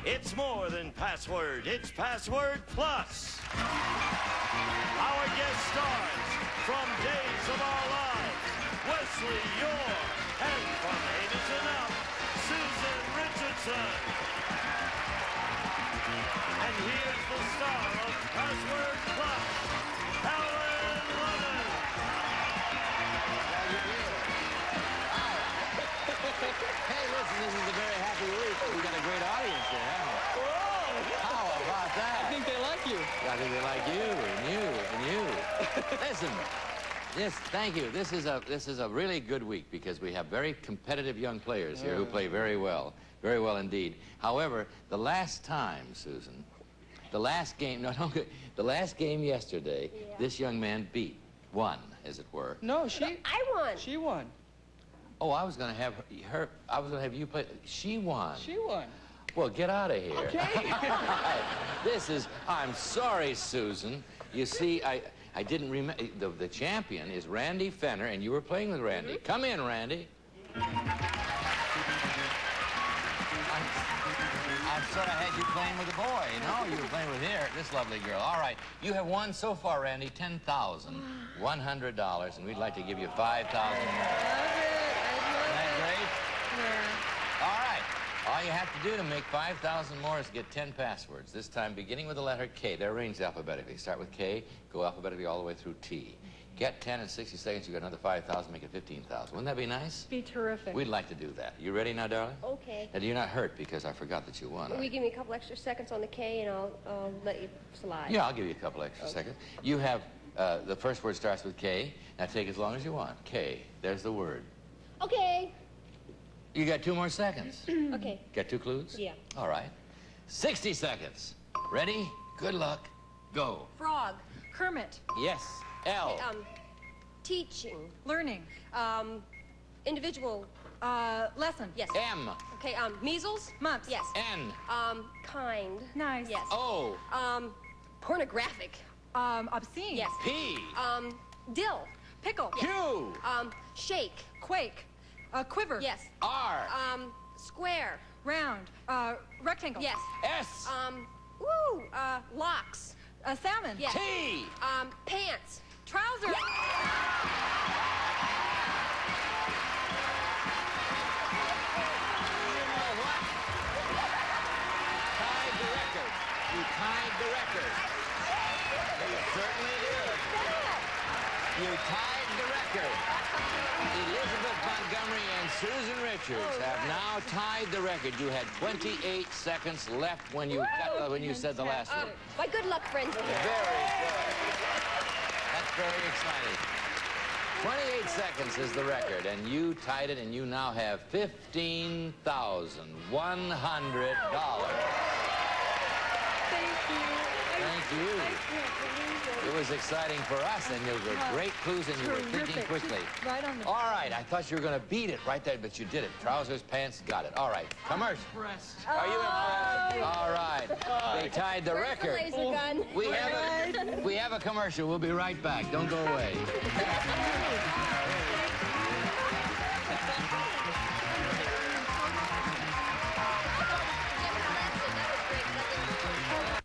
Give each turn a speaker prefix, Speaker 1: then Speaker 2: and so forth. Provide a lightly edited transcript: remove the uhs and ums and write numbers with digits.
Speaker 1: It's more than password. It's password plus. Our guest stars from Days of Our Lives, Wesley Yore, and from 8 Is Enough, Susan Richardson. And here's the star of Password Plus, Ludden.
Speaker 2: Hey, listen, this is a very happy week. We got a great audience here, haven't we?
Speaker 3: Whoa!
Speaker 2: How about that?
Speaker 3: I think they like you.
Speaker 2: I think they like you, and you, and you. Listen, thank you. This is a really good week because we have very competitive young players here who play very well indeed. However, the last time, Susan, the last game, the last game yesterday, this young man won, as it were.
Speaker 3: No,
Speaker 4: I won.
Speaker 3: She won.
Speaker 2: Oh, I was going to have you play. She won.
Speaker 3: She won.
Speaker 2: Well, get out of here.
Speaker 3: Okay.
Speaker 2: I'm sorry, Susan. You see, I didn't remember, the champion is Randy Fenner, and you were playing with Randy. Come in, Randy. I thought I had you playing with a boy. No, you were playing with this lovely girl. All right, you have won so far, Randy, $10,100, and we'd like to give you $5,000 more. All right. All you have to do to make 5,000 more is get 10 passwords. This time beginning with the letter K. They're arranged alphabetically. Start with K, go alphabetically all the way through T. Get 10 in 60 seconds, you got another 5,000, make it 15,000. Wouldn't that be nice?
Speaker 4: Be terrific.
Speaker 2: We'd like to do that. You ready now, darling?
Speaker 4: Okay.
Speaker 2: Now, you're not hurt because I forgot that you won.
Speaker 4: Will you give me a couple extra seconds on the K and I'll let you slide?
Speaker 2: Yeah, I'll give you a couple extra seconds. You have, the first word starts with K. Now take as long as you want. K. There's the word.
Speaker 4: Okay.
Speaker 2: You got 2 more seconds.
Speaker 4: Okay.
Speaker 2: Got 2 clues?
Speaker 4: Yeah.
Speaker 2: All right. 60 seconds. Ready? Good luck. Go.
Speaker 4: Frog.
Speaker 5: Kermit.
Speaker 2: Yes. L.
Speaker 4: Okay, teaching.
Speaker 5: Learning.
Speaker 4: Individual.
Speaker 5: Lesson.
Speaker 4: Yes.
Speaker 2: M.
Speaker 4: Okay, measles.
Speaker 5: Mumps.
Speaker 4: Yes.
Speaker 2: N.
Speaker 4: Kind.
Speaker 5: Nice.
Speaker 4: Yes.
Speaker 2: O.
Speaker 4: Pornographic.
Speaker 5: Obscene.
Speaker 4: Yes.
Speaker 2: P.
Speaker 4: Dill.
Speaker 5: Pickle.
Speaker 2: Q.
Speaker 4: Shake.
Speaker 5: Quake. Quiver.
Speaker 4: Yes.
Speaker 2: R.
Speaker 4: Square.
Speaker 5: Round. Rectangle.
Speaker 4: Yes.
Speaker 2: S.
Speaker 4: Locks.
Speaker 5: Salmon.
Speaker 4: Yes.
Speaker 2: T.
Speaker 4: Pants.
Speaker 5: Trousers.
Speaker 2: You know what? Tied the record. You tied the record. You certainly did. You tied the record. Elizabeth Montgomery and Susan Richards have now tied the record. You had 28 seconds left when you said the last one.
Speaker 4: My good luck friends are here.
Speaker 2: Very good. That's very exciting. 28 seconds is the record, and you tied it, and you now have $15,100.
Speaker 5: Thank you.
Speaker 2: Thank you.
Speaker 5: I can't believe it.
Speaker 2: It was exciting for us, and those were great clues, and you were thinking quickly.
Speaker 5: Right on the...
Speaker 2: All right, I thought you were going to beat it right there, but you did it. Trousers, pants, got it. All right, commercial. Are you impressed? All right, they tied the record.
Speaker 4: Where's the laser gun?
Speaker 2: We have a commercial. We'll be right back. Don't go away.